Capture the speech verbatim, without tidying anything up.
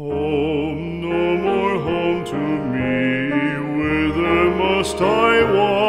Home, no more home to me, whither must I walk?